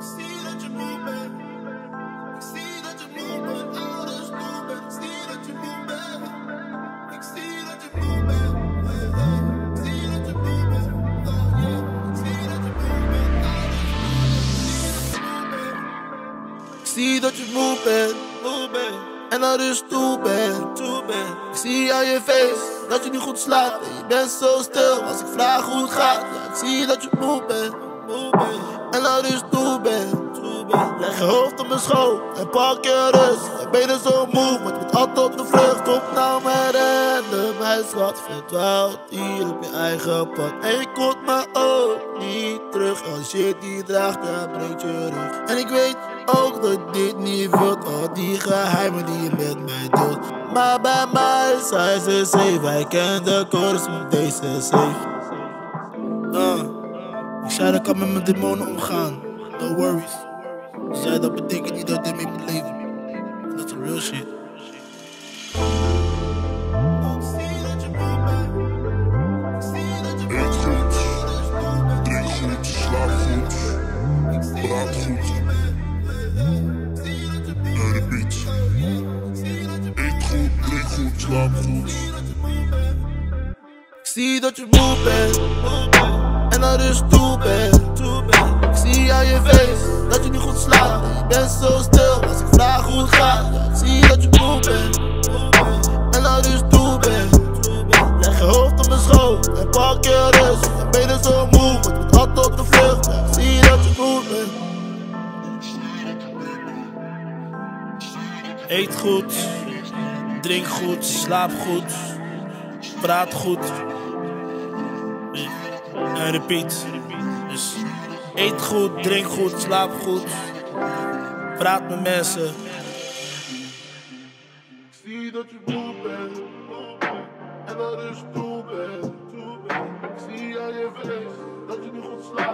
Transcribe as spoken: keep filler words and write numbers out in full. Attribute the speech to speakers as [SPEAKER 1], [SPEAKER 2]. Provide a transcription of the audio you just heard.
[SPEAKER 1] zie dat je moe bent. Ik zie dat je moe bent, alles moe bent. Ik zie dat je moe bent. Ik zie dat je moe bent. Ik zie dat je moe bent. Ik zie dat je moe bent, alles moe bent. Ik zie dat je moe bent, moe bent. En dat is toe bent, toe bent. Ik zie aan je face dat je niet goed slaapt. En je bent zo stil als ik vraag hoe het gaat. Ja, ik zie dat je moe bent, moe bent. En dat is toe bent, toe bent. Leg je hoofd op mijn schoot en pak je rust. En ben je zo moe, want je bent altijd op de vlucht. Op nou mijn rennen, mijn schat. Verdwaalt hier op je eigen pad. En je komt me ook niet terug. Als je het niet draagt, dan breekt je rug. En ik weet ook dat je dit niet wilt. Al die geheimen die je met mij deelt. Maar bij mij zijn ze safe. Wij kennen de codes van deze safe. uh, Ik zei dat kan met mijn demonen omgaan. No worries. Ik zei dat betekent niet dat dit mee moet leven. Dat is real shit.
[SPEAKER 2] Eet goed, drink goed, slaap goed, praat goed. En repeat. Eet goed, drink goed, slaap goed.
[SPEAKER 1] Ik zie dat je moe bent, en dat is toe bent. Ik zie aan je face dat je niet goed slaapt. En je bent zo stil als ik vraag hoe het gaat. Ja, ik zie dat je moe bent, en dat is toe bent. Leg je hoofd op mijn schoot en pak je rust. En ben je zo moe, want je bent altijd op de vlucht. Ja, ik zie dat je moe bent. Eet goed, drink goed, slaap goed, praat goed. En repeat. Dus eet goed, drink goed, slaap goed, praat met mensen. Ik zie dat je moe bent, en dat is toe bent. Ik zie aan je face dat je niet goed slaapt.